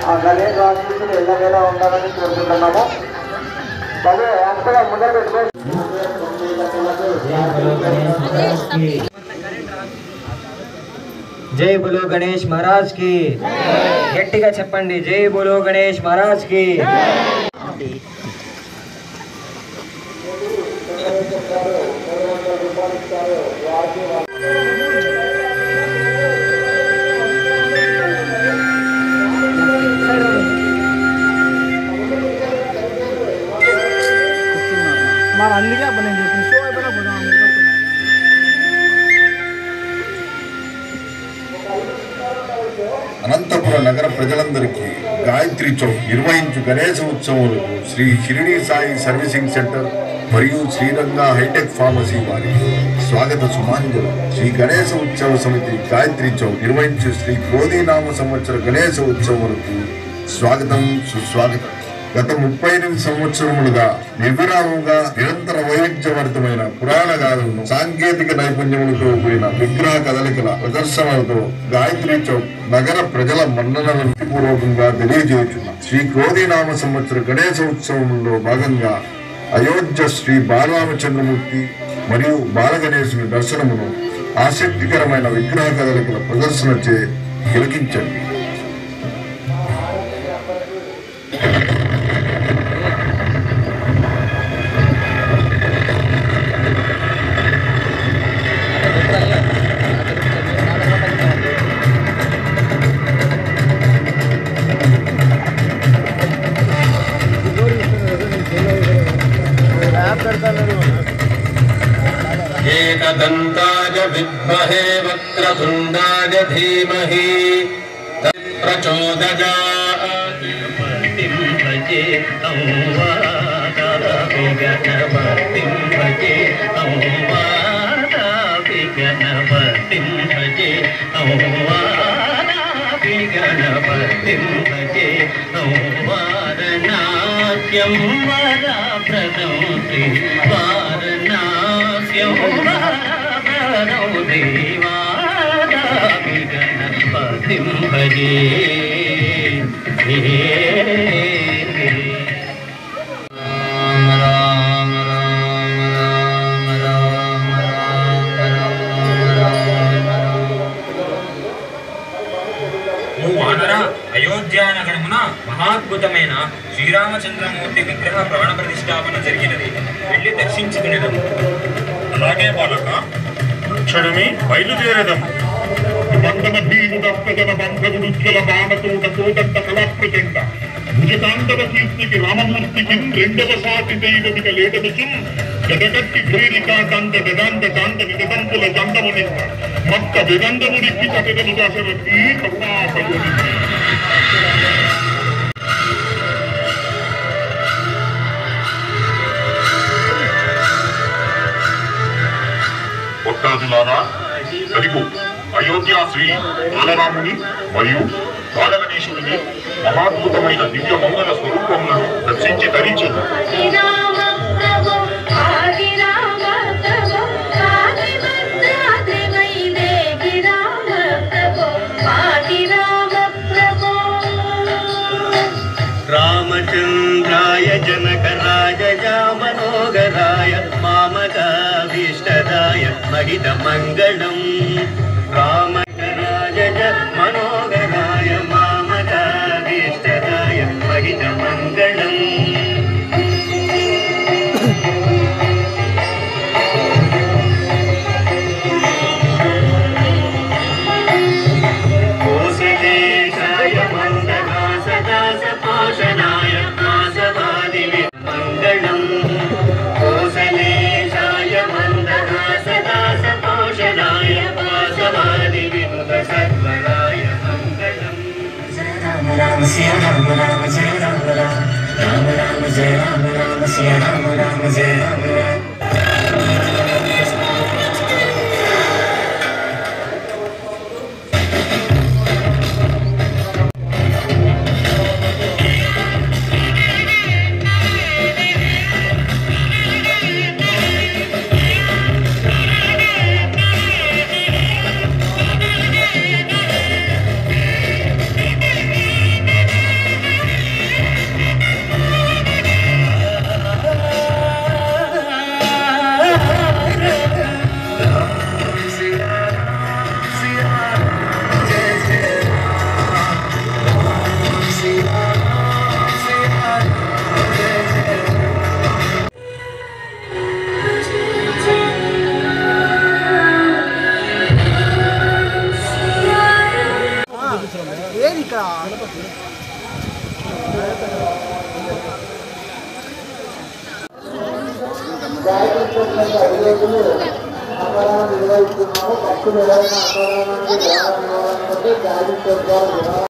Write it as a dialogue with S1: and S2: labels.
S1: ఆ గణేష్ ఆశీస్సులు ఎల్లవేళ ఉండాలని కోరుకుంటున్నాము. అదే అంతగా ముందర పెట్టుకోండి.
S2: जय बोलो गणेश महाराज की गट्टिगा चेप्पंडी जय बोलो गणेश महाराज की
S3: అనంతపుర నగర ప్రజలందరికీ గాయత్రి చౌక్ నిర్వహించు గణేశ ఉత్సవాలకు శ్రీ షిరిడి సాయి సర్వీసింగ్ సెంటర్ మరియు శ్రీరంగ హైటెక్ ఫార్మసీ వారి స్వాగత సుమాంజలు. శ్రీ గణేశ ఉత్సవ సమితి గాయత్రి చౌక్ నిర్వహించు శ్రీ క్రోధీనామ సంవత్సర గణేశ ఉత్సవాలకు స్వాగతం సుస్వాగతం. గత 38 సంవత్సరములుగా నిర్విరామంగా నిరంతర వైవిధ్యభరితమైన పురాణ గాథలను సాంకేతిక నైపుణ్యములతో కూడిన విగ్రహ కదలికల ప్రదర్శనలతో గాయత్రి చౌక్ నగర ప్రజల మన్ననలను పూర్వకంగా తెలియజేయుచున్నాం. శ్రీ క్రోధీనామ సంవత్సర గణేశ ఉత్సవంలో భాగంగా అయోధ్య శ్రీ బాలరామచంద్రమూర్తి మరియు బాలగణేశుని దర్శనమును ఆసక్తికరమైన విగ్రహ కదలికల ప్రదర్శనచే తిలకించండి.
S4: एकदन्ताय विद्महे वक्रतुण्डाय धीमहि प्रचोदयात् गणपतिं भजे संवादापि गणपतिं भजे संवादापि गणपतिं भजे संवादापि गणपतिं भजे संवादनाट्यं वरप्रदं श्री वारणास्यं वरप्रदं देवादापि गणपतिं भजे
S5: అయోధ్యానగరమున మహాద్భుతమైన శ్రీరామచంద్రమూర్తి విగ్రహ ప్రవణ ప్రతిష్టాపన జరిగినది. వెళ్ళి దర్శించుకునేదము.
S3: అలాగే బాలక క్షణమే బయలుదేరదము. బంధుడుజ్వల బాణతోట కోదంత కళాప్రచండ భుజతాండవ కీర్తికి రామమూర్తికి రెండవ సాటి దైవమిక లేటనుచు గదగట్టి భేరికాండ గదాండ కాండ నిజదంతుల గంధముని మక్క విదండముడికి కటగలు దాశరథి కరుణాపయోని భక్తాదులారా సరిపు అయోధ్య శ్రీ బాలరాముని మరియు బాలగణేశుడిని మహాద్భుతమైన దివ్య మంగళ స్వరూపములను దర్శించి ధరించదు.
S4: రామచంద్రాయ జనకరాజ మనోగరాయ మామకాభీష్టదాయ మహిత మంగళం. రామకరాజ మనోగరాయ మామకాభీష్టదాయ మహిత మంగళం. కోసదేశాయ మందహాసదాస పోషణాయ మాసవాది మంగళం. కోసలేశాయ మందహాసదాస పోషణాయ మాసవాది వినుత సర్వరాయ మంగళం.
S6: రామ రామ శ్రీ రామ రామ జయ రామ రామ రామ రామ జయ రామ రామ శ్రీ రామ రామ జయ రామ రామ.
S1: అన్నదానం నిర్వహిస్తున్నాము. భక్తులు ఎవరైనా అన్నదానానికి దానం ఇవ్వాలనుకుంటే